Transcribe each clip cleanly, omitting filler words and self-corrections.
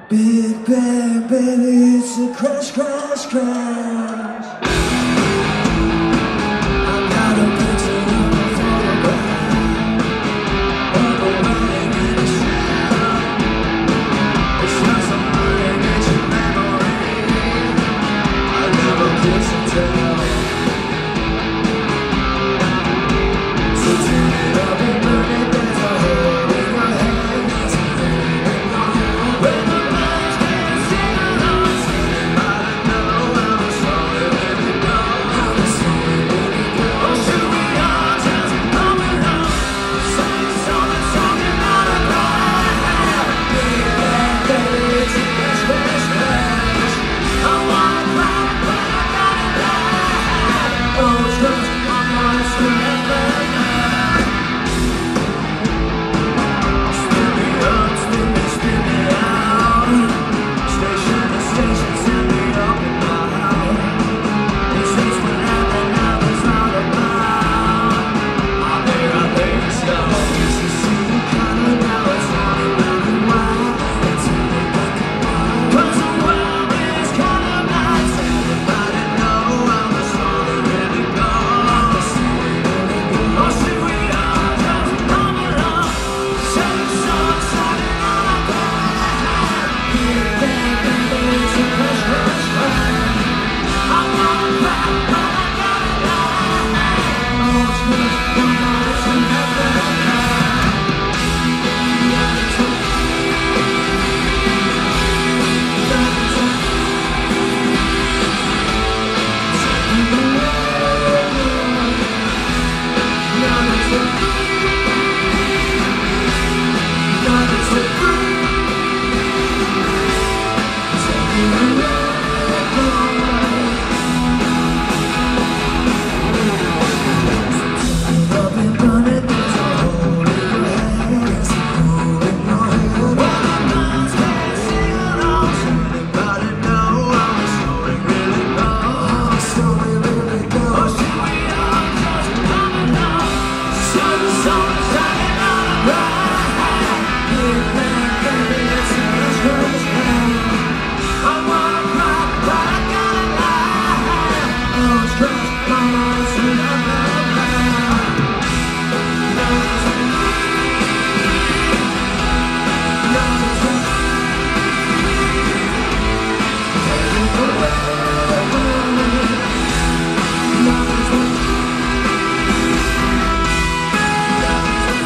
Big bang, baby, it's a crash, crash, crash. I got a picture of a photograph of a wedding in a shadow. It's not somebody that you memory. I never could tell. So turn it up and burn it, there's a hole in your head. There's a hole in your head. When the lights can't sing along, somebody know how the story really goes. How the story really goes. Or should we all just come along, sing a song that's talking out of cry? Big bang, baby, it's a crash, crash, crash. I wanna cry, but I gotta die. Oh, trust my mind's forever.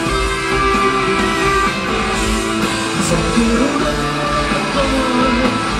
So get away, boy.